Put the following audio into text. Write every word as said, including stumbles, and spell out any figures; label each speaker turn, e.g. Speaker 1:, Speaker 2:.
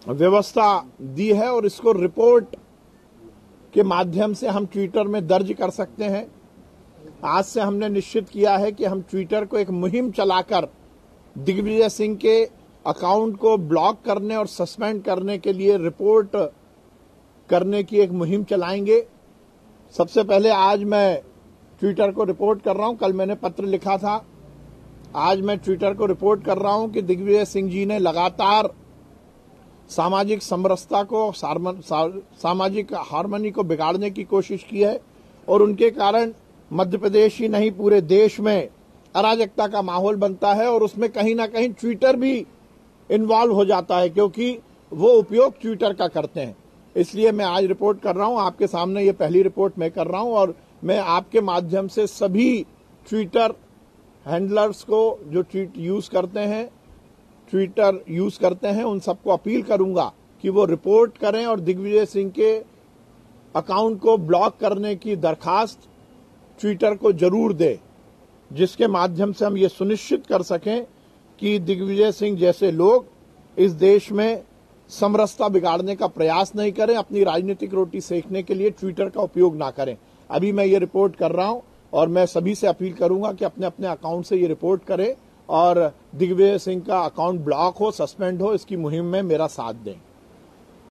Speaker 1: व्यवस्था दी है और इसको रिपोर्ट के माध्यम से हम ट्विटर में दर्ज कर सकते हैं। आज से हमने निश्चित किया है कि हम ट्विटर को एक मुहिम चलाकर दिग्विजय सिंह के अकाउंट को ब्लॉक करने और सस्पेंड करने के लिए रिपोर्ट करने की एक मुहिम चलाएंगे। सबसे पहले आज मैं ट्विटर को रिपोर्ट कर रहा हूं। कल मैंने पत्र लिखा था, आज मैं ट्विटर को रिपोर्ट कर रहा हूं कि दिग्विजय सिंह जी ने लगातार सामाजिक समरसता को, सामाजिक हार्मनी को बिगाड़ने की कोशिश की है और उनके कारण मध्य प्रदेश ही नहीं पूरे देश में अराजकता का माहौल बनता है और उसमें कहीं ना कहीं ट्विटर भी इन्वॉल्व हो जाता है, क्योंकि वो उपयोग ट्विटर का करते हैं। इसलिए मैं आज रिपोर्ट कर रहा हूं, आपके सामने ये पहली रिपोर्ट मैं कर रहा हूं और मैं आपके माध्यम से सभी ट्विटर हैंडलर्स को जो ट्वीट यूज करते हैं ट्विटर यूज करते हैं उन सबको अपील करूंगा कि वो रिपोर्ट करें और दिग्विजय सिंह के अकाउंट को ब्लॉक करने की दरखास्त ट्विटर को जरूर दे, जिसके माध्यम से हम ये सुनिश्चित कर सकें कि दिग्विजय सिंह जैसे लोग इस देश में समरसता बिगाड़ने का प्रयास नहीं करें, अपनी राजनीतिक रोटी सेकने के लिए ट्विटर का उपयोग ना करें। अभी मैं ये रिपोर्ट कर रहा हूं और मैं सभी से अपील करूंगा कि अपने अपने अकाउंट से ये रिपोर्ट करें और दिग्विजय सिंह का अकाउंट ब्लॉक हो, सस्पेंड हो, इसकी मुहिम में मेरा साथ दें।